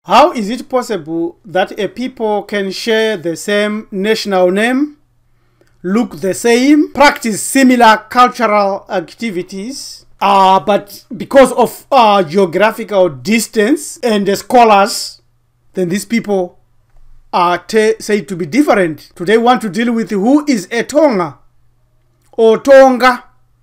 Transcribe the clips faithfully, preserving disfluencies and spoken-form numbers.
How is it possible that a people can share the same national name, look the same, practice similar cultural activities, uh, but because of uh, geographical distance and the scholars, then these people are said to be different? Today we want to deal with who is a Tonga or Tonga.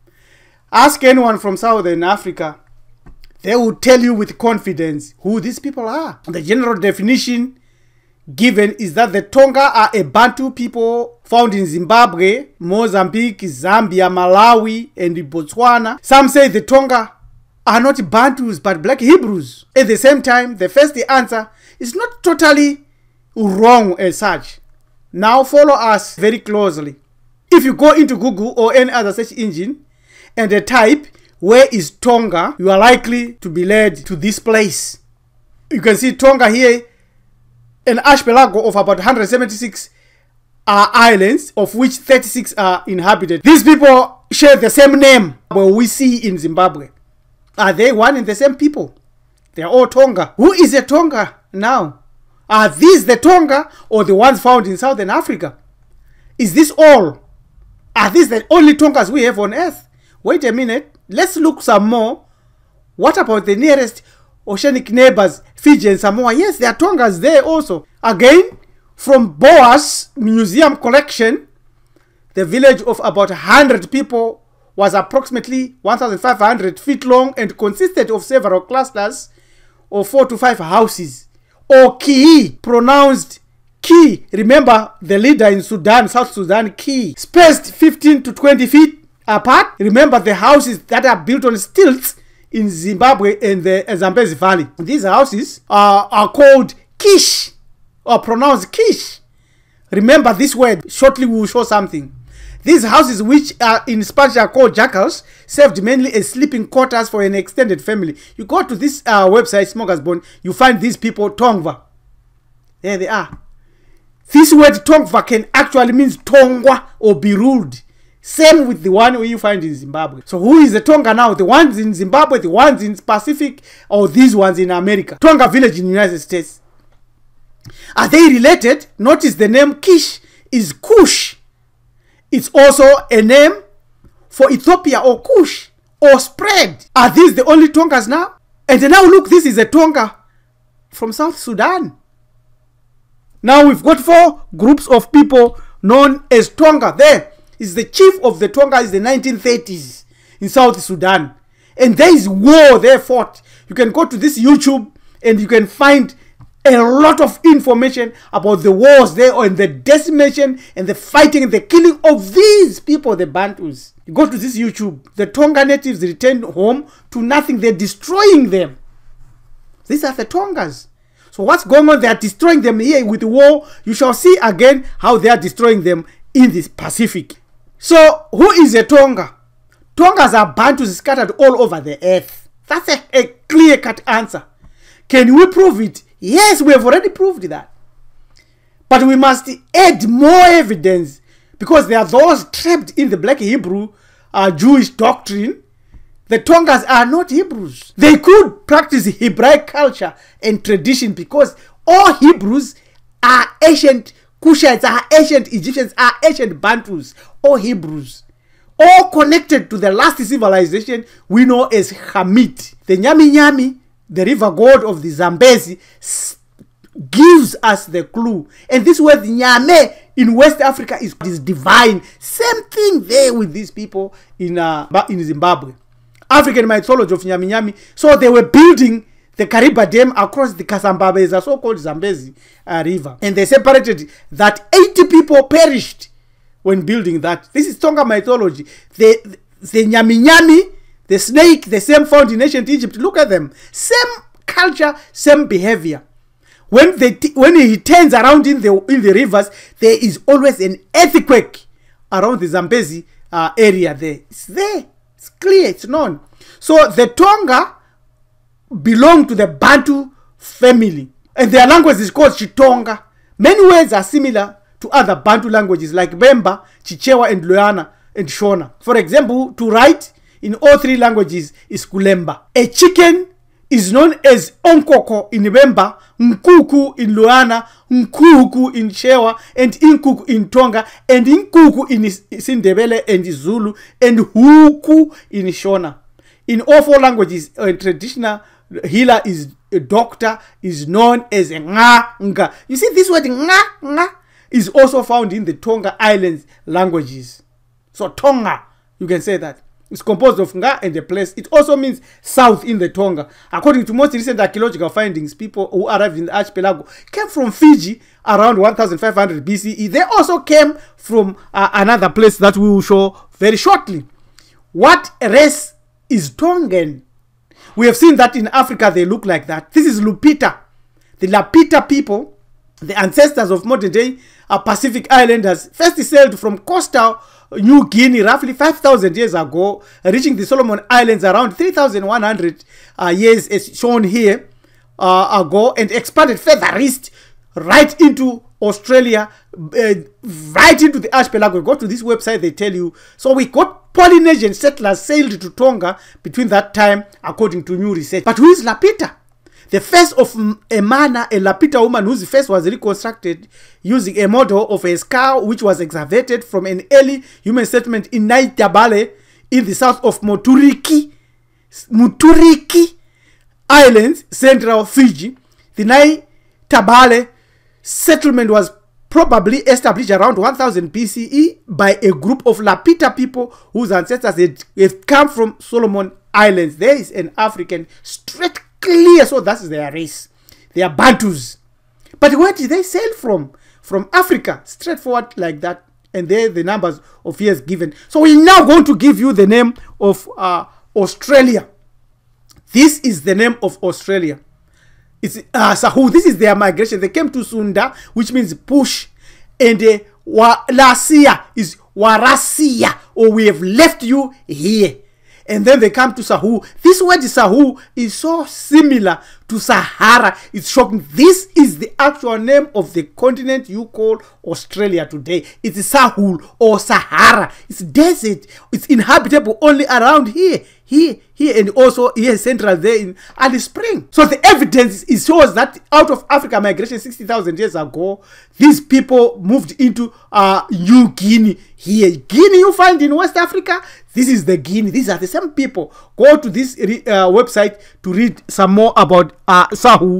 Ask anyone from Southern Africa, they will tell you with confidence who these people are. The general definition given is that the Tonga are a Bantu people found in Zimbabwe, Mozambique, Zambia, Malawi, and Botswana. Some say the Tonga are not Bantus but Black Hebrews. At the same time, the first answer is not totally wrong as such. Now follow us very closely. If you go into Google or any other search engine and a type where is Tonga, you are likely to be led to this place. You can see Tonga here, an archipelago of about one hundred seventy-six uh, islands, of which thirty-six are inhabited. These people share the same name where we see in Zimbabwe. Are they one and the same people? They are all Tonga. Who is a Tonga now? Are these the Tonga or the ones found in Southern Africa? Is this all? Are these the only Tongas we have on earth? Wait a minute. Let's look some more. What about the nearest oceanic neighbors, Fiji and Samoa? Yes, there are Tongas there also. Again, from Boas Museum collection, the village of about one hundred people was approximately one thousand five hundred feet long and consisted of several clusters of four to five houses. Or Ki, pronounced Ki. Remember the leader in Sudan, South Sudan, Ki. Spaced fifteen to twenty feet apart. Remember the houses that are built on stilts in Zimbabwe and the Zambesi Valley. These houses are, are called Kish, or pronounced Kish. Remember this word. Shortly we will show something. These houses, which are in Spanish are called jackals, served mainly as sleeping quarters for an extended family. You go to this uh, website, Smorgasbord, you find these people, Tongva. There they are. This word Tongva can actually mean Tongwa or be ruled. Same with the one you find in Zimbabwe. So who is the Tonga now? The ones in Zimbabwe, the ones in Pacific, or these ones in America? Tonga village in the United States. Are they related? Notice the name Kish is Kush. It's also a name for Ethiopia or Kush or spread. Are these the only Tongas now? And now look, this is a Tonga from South Sudan. Now we've got four groups of people known as Tonga. There is the chief of the Tonga is the nineteen thirties in South Sudan. And there is war they fought. You can go to this YouTube and you can find a lot of information about the wars there and the decimation and the fighting and the killing of these people, the Bantus. You go to this YouTube, the Tonga natives returned home to nothing. They're destroying them. These are the Tongas. So what's going on? They are destroying them here with war. You shall see again how they are destroying them in this Pacific. So who is a Tonga? Tongas are Bantus scattered all over the earth. That's a, a clear-cut answer. Can we prove it? Yes, we have already proved that. But we must add more evidence, because there are those trapped in the Black Hebrew uh, Jewish doctrine. The Tongas are not Hebrews. They could practice Hebraic culture and tradition, because all Hebrews are ancient Cushites, are ancient Egyptians, are ancient Bantus, all Hebrews. All connected to the last civilization we know as Hamit. The Nyaminyami, the river god of the Zambesi, gives us the clue. And this word Nyame in West Africa is, is divine. Same thing there with these people in, uh, in Zimbabwe. African Mythology of Nyaminyami. So they were building the Kariba Dam across the Kasambabeza, the so-called Zambesi uh, river. And they separated that eighty people perished when building that. This is Tonga mythology. The, the Nyaminyami, the snake, the same found in ancient Egypt. Look at them. Same culture, same behavior. When they when he turns around in the in the rivers, there is always an earthquake around the Zambesi uh, area there. It's there. It's clear. It's known. So the Tonga belong to the Bantu family. And their language is called Chitonga. Many words are similar to other Bantu languages like Bemba, Chichewa, and Loyana, and Shona. For example, to write in all three languages is Kulemba. A chicken is known as Onkoko in Bemba, Nkuku in Luana, Nkuku in Shewa, and Inkuku in Tonga, and Inkuku in Sindebele and Zulu, and Huku in Shona. In all four languages, a traditional healer is a doctor, is known as a nga nga. You see, this word nga nga is also found in the Tonga Islands languages. So Tonga, you can say that. It's composed of nga and a place. It also means south in the Tonga. According to most recent archaeological findings, people who arrived in the archipelago came from Fiji around one thousand five hundred B C E. They also came from uh, another place that we will show very shortly. What race is Tongan? We have seen that in Africa they look like that. This is Lupita. The Lapita people, the ancestors of modern day uh, Pacific Islanders, first sailed from coastal New Guinea roughly five thousand years ago, reaching the Solomon Islands around three thousand one hundred uh, years as shown here uh, ago, and expanded further east right into Australia, uh, right into the archipelago. Go to this website, they tell you. So we got Polynesian settlers sailed to Tonga between that time, according to new research. But who is Lapita? The face of Emana, a Lapita woman whose face was reconstructed using a model of a skull which was excavated from an early human settlement in Naitabale in the south of Moturiki, Muturiki Islands, central Fiji. The Naitabale settlement was probably established around one thousand B C E by a group of Lapita people whose ancestors had, had come from Solomon Islands. There is an African straight clear, so that's their race. They are Bantus. But where did they sail from? From Africa, straightforward like that. And there the numbers of years given. So we're now going to give you the name of uh, Australia. This is the name of Australia. It's uh, Sahu. This is their migration. They came to Sunda, which means push. And uh, Walasia is Warasia, or we have left you here. And then they come to Sahu. This word Sahu is so similar to Sahara. It's shocking. This is the actual name of the continent you call Australia today. It's Sahul or Sahara. It's desert. It's inhabitable only around here. Here, here, and also here central there in Alice Spring. So the evidence is shows that out of Africa migration sixty thousand years ago, these people moved into uh, New Guinea. Here, Guinea you find in West Africa. This is the Guinea. These are the same people. Go to this uh, website to read some more about uh, Sahu.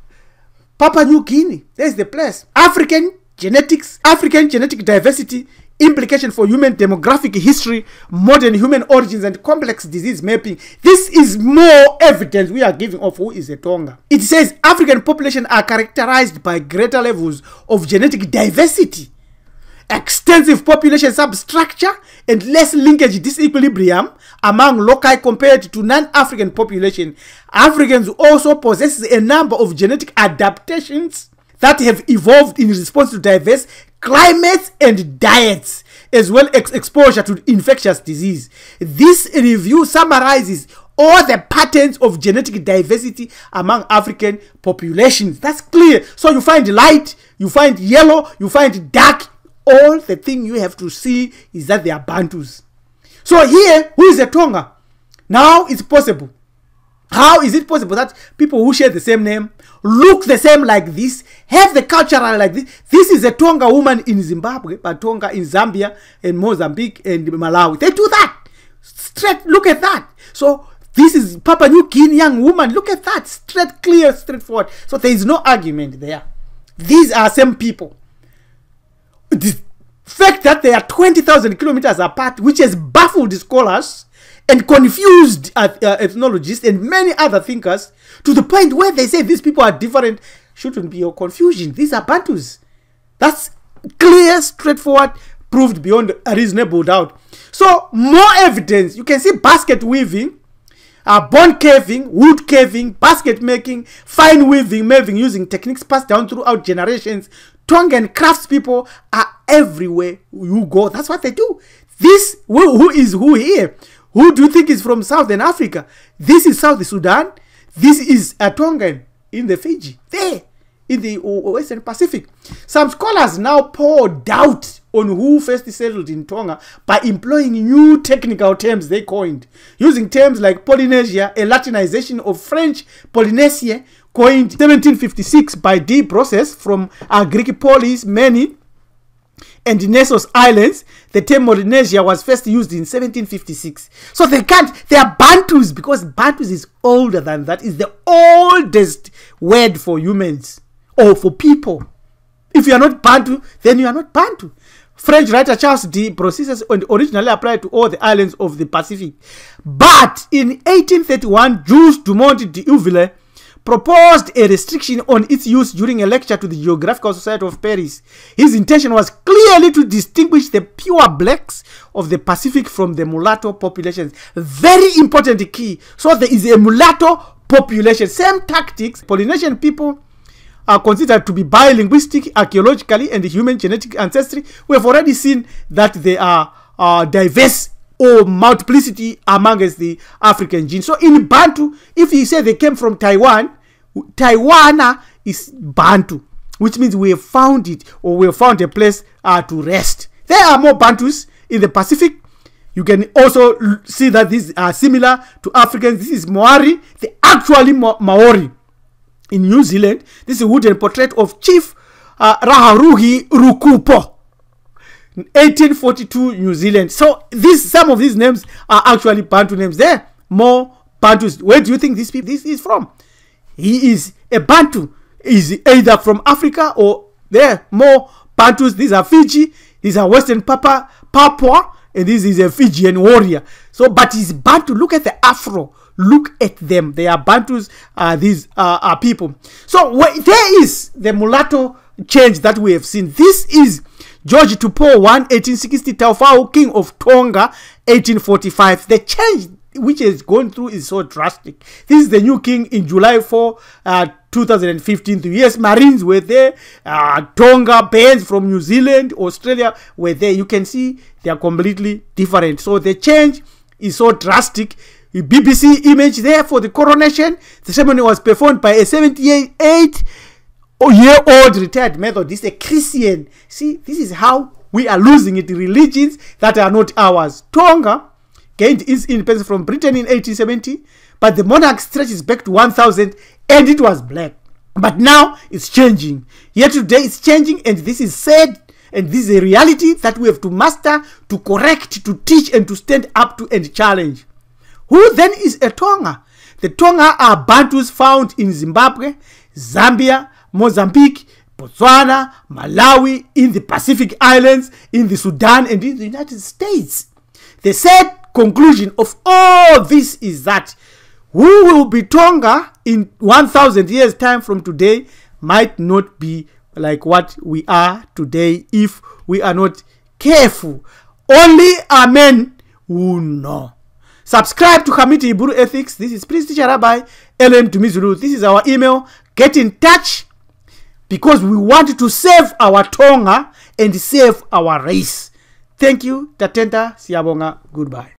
Papua New Guinea. There's the place. African genetics, African genetic diversity, implication for human demographic history, modern human origins, and complex disease mapping. This is more evidence we are giving of who is a Tonga. It says African population are characterized by greater levels of genetic diversity, extensive population substructure, and less linkage disequilibrium among loci compared to non-African population. Africans also possess a number of genetic adaptations that have evolved in response to diverse climates and diets, as well as exposure to infectious disease. This review summarizes all the patterns of genetic diversity among African populations. That's clear. So you find light, you find yellow, you find dark. All the thing you have to see is that they are Bantus. So here, who is a Tonga? Now it's possible. How is it possible that people who share the same name, look the same like this, have the cultural like this? This is a Tonga woman in Zimbabwe, but Tonga in Zambia and Mozambique and Malawi. They do that. Straight, look at that. So this is Papua New Guinea young woman. Look at that. Straight, clear, straightforward. So there is no argument there. These are same people. The fact that they are twenty thousand kilometers apart, which has baffled scholars and confused uh, uh, ethnologists and many other thinkers, to the point where they say these people are different, shouldn't be your confusion. These are Bantus. That's clear, straightforward, proved beyond a reasonable doubt. So more evidence. You can see basket weaving, uh, bone carving, wood carving, basket making, fine weaving, weaving using techniques passed down throughout generations. Tongan craftspeople are everywhere you go. That's what they do. This, who, who is who here? Who do you think is from Southern Africa? This is South Sudan. This is a Tongan in the Fiji. There in the Western Pacific. Some scholars now pour doubt on who first settled in Tonga by employing new technical terms they coined, using terms like Polynesia, a Latinization of French Polynesia, coined seventeen fifty-six by D. Process from uh, Greek polis, many, and Nessos Islands. The term Polynesia was first used in seventeen fifty-six. So they can't, they are Bantus, because Bantus is older than that. It's the oldest word for humans or for people. If you are not Bantu, then you are not Bantu. French writer Charles D. Process originally applied to all the islands of the Pacific. But in eighteen thirty-one, Jules Dumont d'Urville proposed a restriction on its use during a lecture to the Geographical Society of Paris. His intention was clearly to distinguish the pure blacks of the Pacific from the mulatto populations. Very important key. So there is a mulatto population. Same tactics. Polynesian people are considered to be bilinguistic, archaeologically, and human genetic ancestry. We have already seen that they are uh, diverse or multiplicity amongst the African genes. So in Bantu, if you say they came from Taiwan, Taiwana is Bantu, which means we have found it, or we have found a place uh, to rest. There are more Bantus in the Pacific. You can also see that these are similar to Africans. This is Maori, the actually Ma Maori. In New Zealand, this is a wooden portrait of Chief uh, Raharuhi Rukupo, eighteen forty-two, New Zealand. So these, some of these names are actually Bantu names. There more Bantus. Where do you think this people this is from? He is a Bantu. Is either from Africa or there more Bantus. These are Fiji. These are Western Papua, Papua, and this is a Fijian warrior. So, but he's Bantu. Look at the Afro. Look at them. They are Bantus, uh, these uh, are people. So there is the mulatto change that we have seen. This is George Tupou the First, eighteen sixty, Taufau, King of Tonga, eighteen forty-five. The change which has gone through is so drastic. This is the new king in July fourth, uh, two thousand fifteen. The U S Marines were there. Uh, Tonga bands from New Zealand, Australia were there. You can see they are completely different. So the change is so drastic. The B B C image there for the coronation. The ceremony was performed by a seventy-eight-year-old retired Methodist, a Christian. See, this is how we are losing it. Religions that are not ours. Tonga gained its independence from Britain in eighteen seventy, but the monarch stretches back to one thousand, and it was black. But now it's changing. Yet today it's changing, and this is said, and this is a reality that we have to master, to correct, to teach, and to stand up to and challenge. Who then is a Tonga? The Tonga are Bantus found in Zimbabwe, Zambia, Mozambique, Botswana, Malawi, in the Pacific Islands, in the Sudan, and in the United States. The sad conclusion of all this is that who will be Tonga in one thousand years time from today might not be like what we are today if we are not careful. Only Amen who know. Subscribe to Hamiti Iburu Ethics. This is Priest Teacher Rabbi Ellen Tumizulu. This is our email. Get in touch because we want to save our Tonga and save our race. Thank you. Tatenta Siabonga. Goodbye.